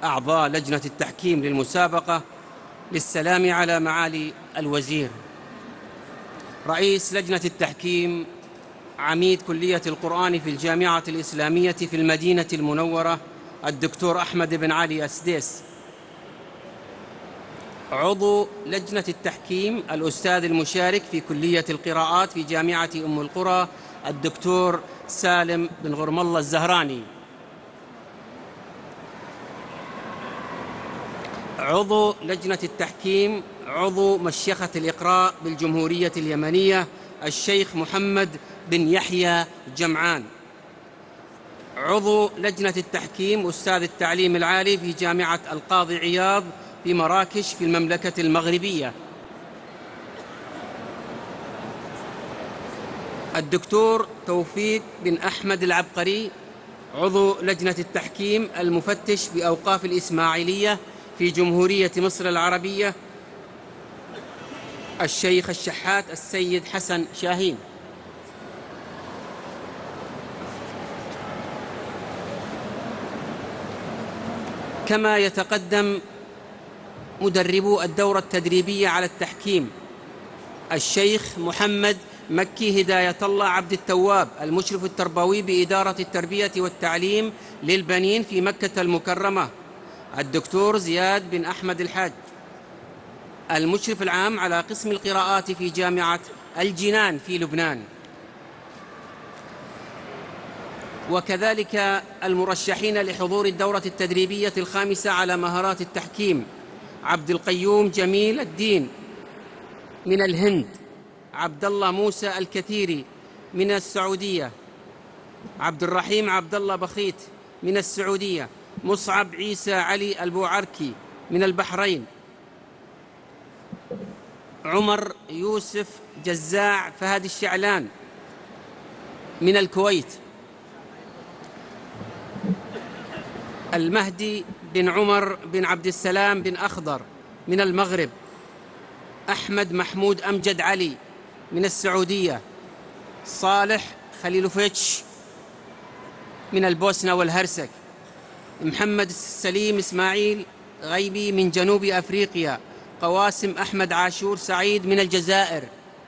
أعضاء لجنة التحكيم للمسابقة، للسلام على معالي الوزير. رئيس لجنة التحكيم عميد كلية القرآن في الجامعة الإسلامية في المدينة المنورة الدكتور أحمد بن علي السديس. عضو لجنة التحكيم الأستاذ المشارك في كلية القراءات في جامعة أم القرى الدكتور سالم بن غرم الله الزهراني. عضو لجنة التحكيم عضو مشيخة الإقراء بالجمهورية اليمنية الشيخ محمد بن يحيى جمعان. عضو لجنة التحكيم أستاذ التعليم العالي في جامعة القاضي عياض في مراكش في المملكة المغربية الدكتور توفيق بن أحمد العبقري. عضو لجنة التحكيم المفتش بأوقاف الإسماعيلية في جمهورية مصر العربية الشيخ الشحات السيد حسن شاهين. كما يتقدم مدربو الدورة التدريبية على التحكيم الشيخ محمد مكي هداية الله عبد التواب المشرف التربوي بإدارة التربية والتعليم للبنين في مكة المكرمة الدكتور زياد بن أحمد الحاج المشرف العام على قسم القراءات في جامعة الجنان في لبنان. وكذلك المرشحين لحضور الدورة التدريبية الخامسة على مهارات التحكيم عبد القيوم جميل الدين من الهند، عبد الله موسى الكثيري من السعودية، عبد الرحيم عبد الله بخيت من السعودية، مصعب عيسى علي البوعركي من البحرين، عمر يوسف جزاع فهد الشعلان من الكويت، المهدي بن عمر بن عبد السلام بن أخضر من المغرب، أحمد محمود أمجد علي من السعودية، صالح خليلوفيتش من البوسنة والهرسك، محمد سليم إسماعيل غيبي من جنوب أفريقيا، قواسم أحمد عاشور سعيد من الجزائر،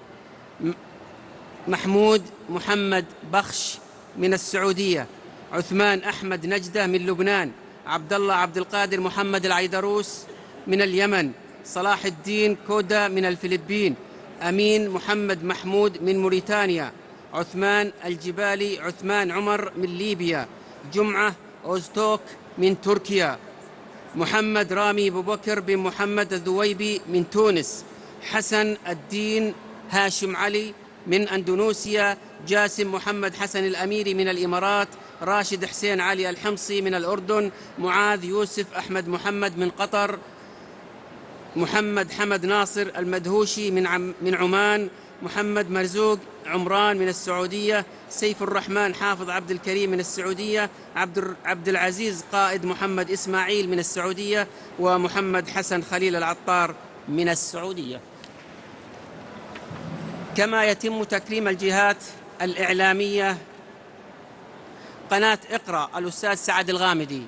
محمود محمد بخش من السعودية، عثمان أحمد نجدة من لبنان، عبد الله عبد القادر محمد العيدروس من اليمن، صلاح الدين كودا من الفلبين، أمين محمد محمود من موريتانيا، عثمان الجبالي عثمان عمر من ليبيا، جمعة أوزتوك من تركيا، محمد رامي أبو بكر بن محمد الذويبي من تونس، حسن الدين هاشم علي من أندونيسيا، جاسم محمد حسن الأميري من الإمارات، راشد حسين علي الحمصي من الأردن، معاذ يوسف أحمد محمد من قطر، محمد حمد ناصر المدهوشي من عمان، محمد مرزوق عمران من السعودية، سيف الرحمن حافظ عبد الكريم من السعودية، عبد العزيز قائد محمد إسماعيل من السعودية، ومحمد حسن خليل العطار من السعودية. كما يتم تكريم الجهات الإعلامية قناة اقرأ الأستاذ سعد الغامدي،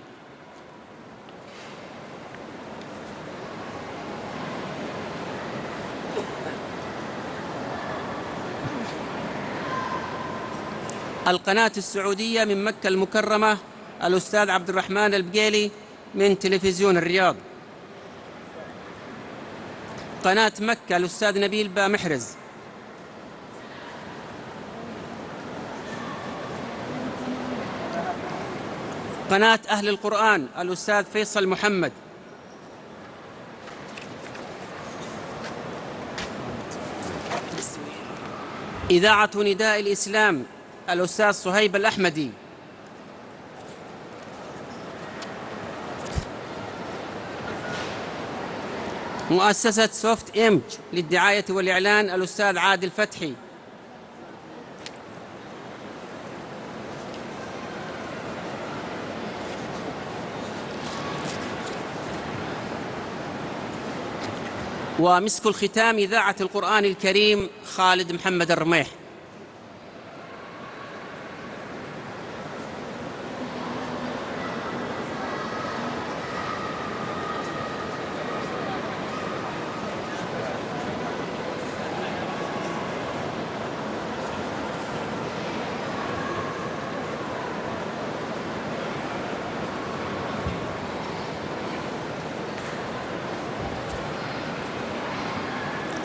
القناة السعودية من مكة المكرمة الأستاذ عبد الرحمن البقيلي من تلفزيون الرياض، قناة مكة الأستاذ نبيل با محرز، قناة أهل القرآن الأستاذ فيصل محمد، إذاعة نداء الإسلام الأستاذ صهيب الأحمدي، مؤسسة سوفت إيمج للدعاية والإعلان الأستاذ عادل فتحي، ومسك الختام إذاعة القرآن الكريم خالد محمد الرميح.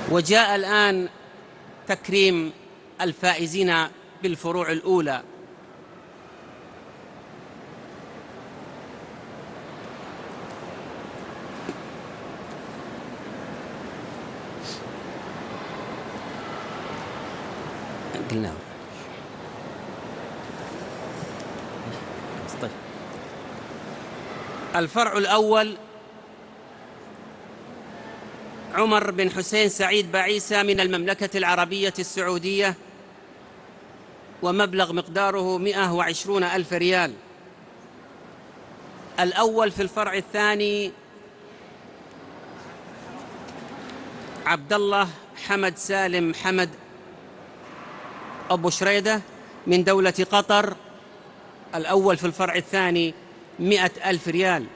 وجاء الآن تكريم الفائزين بالفروع الأولى. قلنا طيب. الفرع الأول عمر بن حسين سعيد بعيسى من المملكة العربية السعودية، ومبلغ مقداره 120,000 ريال. الأول في الفرع الثاني عبد الله حمد سالم حمد أبو شريدة من دولة قطر، الأول في الفرع الثاني 100,000 ريال.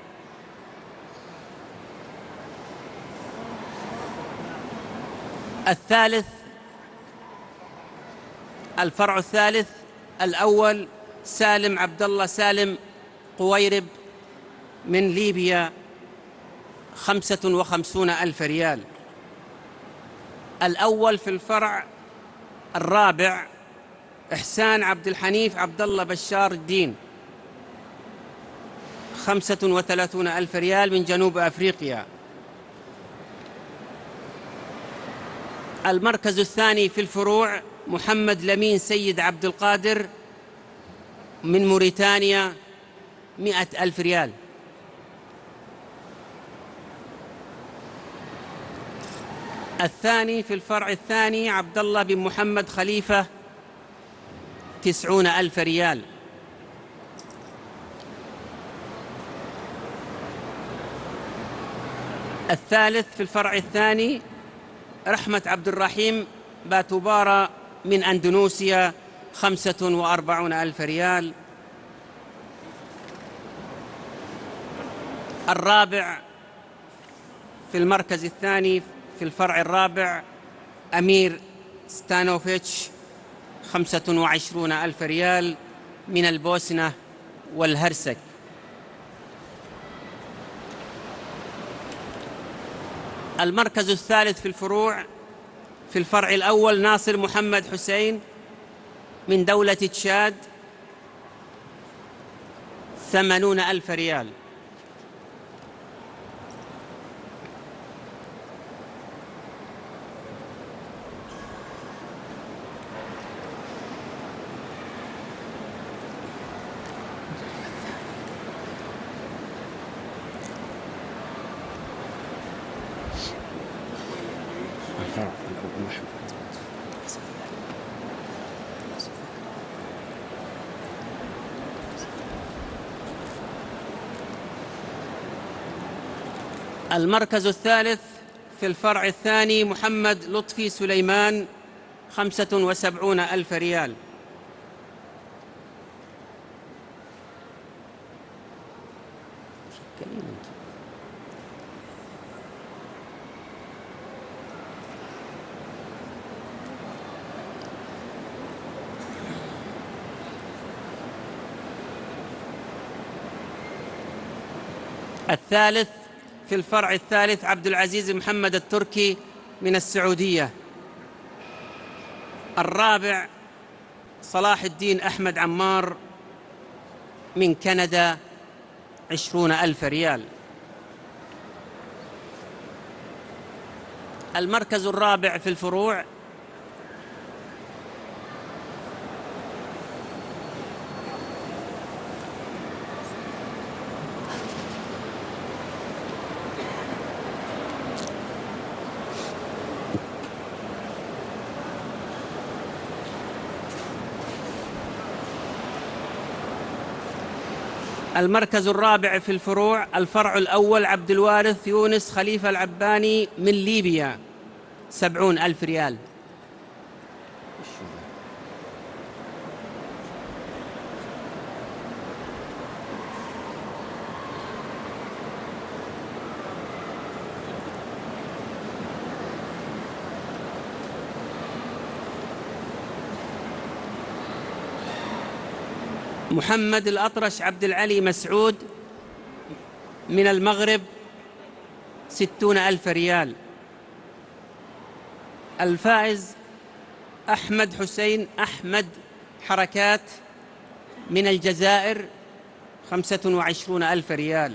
الثالث الفرع الثالث الأول سالم عبد الله سالم قويرب من ليبيا 55,000 ريال. الأول في الفرع الرابع إحسان عبد الحنيف عبد الله بشار الدين 35,000 ريال من جنوب أفريقيا. المركز الثاني في الفروع محمد لمين سيد عبد القادر من موريتانيا 100,000 ريال. الثاني في الفرع الثاني عبد الله بن محمد خليفة 90,000 ريال. الثالث في الفرع الثاني رحمة عبد الرحيم باتوبارا من أندونيسيا 45,000 ريال. الرابع في المركز الثاني في الفرع الرابع أمير ستانوفيتش 25,000 ريال من البوسنة والهرسك. المركز الثالث في الفروع في الفرع الأول ناصر محمد حسين من دولة تشاد 80,000 ريال. المركز الثالث في الفرع الثاني محمد لطفي سليمان 75,000 ريال. الثالث في الفرع الثالث عبد العزيز محمد التركي من السعودية. الرابع صلاح الدين أحمد عمار من كندا 20,000 ريال. المركز الرابع في الفروع الفرع الأول عبد الوارث يونس خليفة العباني من ليبيا 70,000 ريال. محمد الأطرش عبد العلي مسعود من المغرب 60,000 ريال. الفائز أحمد حسين أحمد حركات من الجزائر 25,000 ريال.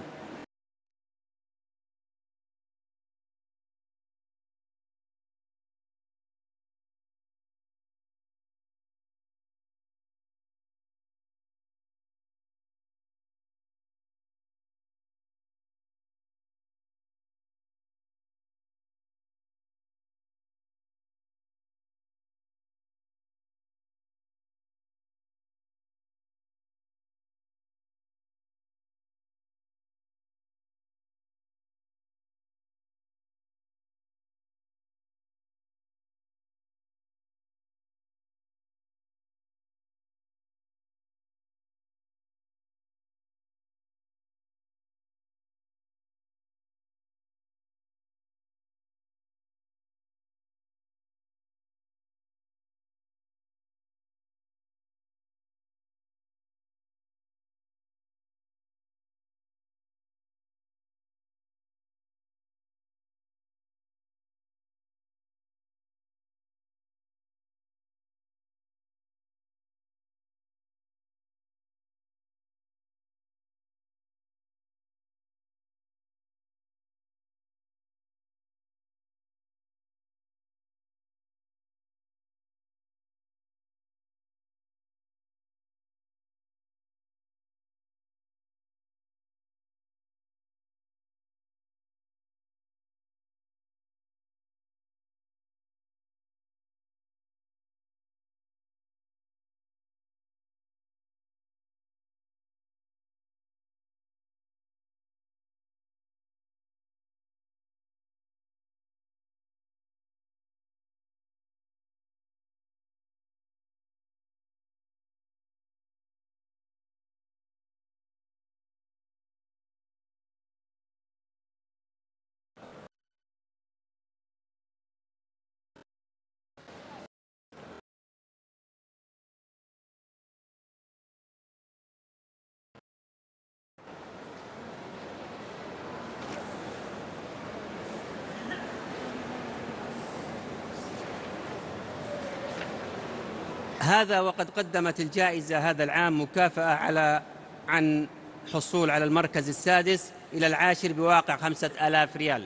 هذا وقد قدمت الجائزة هذا العام مكافأة عن حصول على المركز السادس إلى العاشر بواقع 5,000 ريال.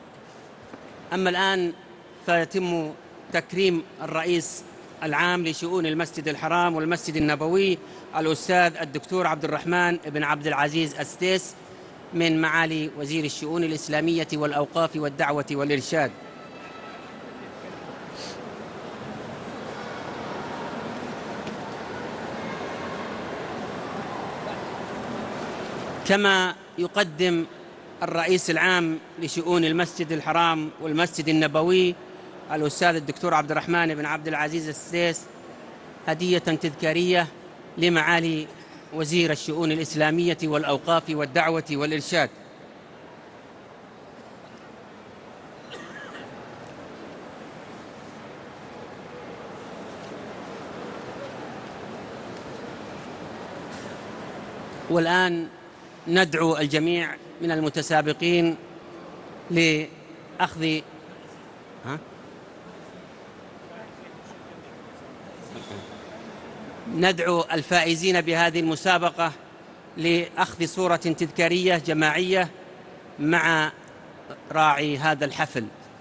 أما الآن فيتم تكريم الرئيس العام لشؤون المسجد الحرام والمسجد النبوي الأستاذ الدكتور عبد الرحمن بن عبد العزيز السديس من معالي وزير الشؤون الإسلامية والأوقاف والدعوة والإرشاد. كما يقدم الرئيس العام لشؤون المسجد الحرام والمسجد النبوي الأستاذ الدكتور عبد الرحمن بن عبد العزيز السديس هدية تذكارية لمعالي وزير الشؤون الإسلامية والأوقاف والدعوة والإرشاد. والآن ندعو الجميع من المتسابقين لأخذ ندعو الفائزين بهذه المسابقة لأخذ صورة تذكارية جماعية مع راعي هذا الحفل.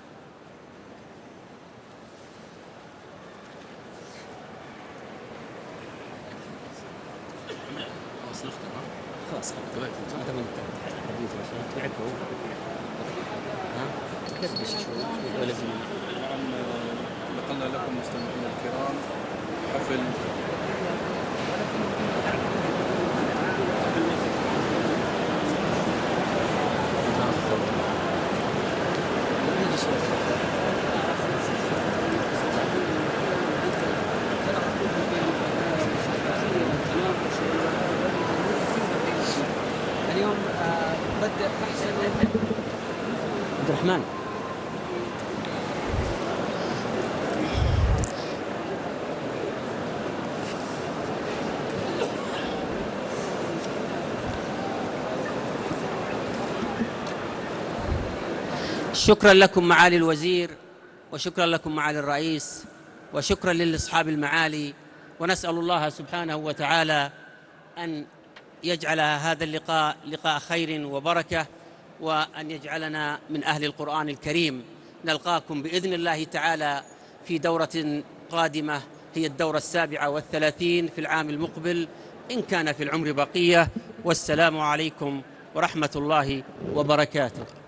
نقلنا لكم مستمعينا الكرام حفل اليوم بدأ أحسن عبد الرحمن. شكرا لكم معالي الوزير وشكرا لكم معالي الرئيس، وشكرا للأصحاب المعالي، ونسأل الله سبحانه وتعالى أن يجعل هذا اللقاء لقاء خير وبركة، وأن يجعلنا من أهل القرآن الكريم. نلقاكم بإذن الله تعالى في دورة قادمة، هي الدورة 37 في العام المقبل إن كان في العمر بقية. والسلام عليكم ورحمة الله وبركاته.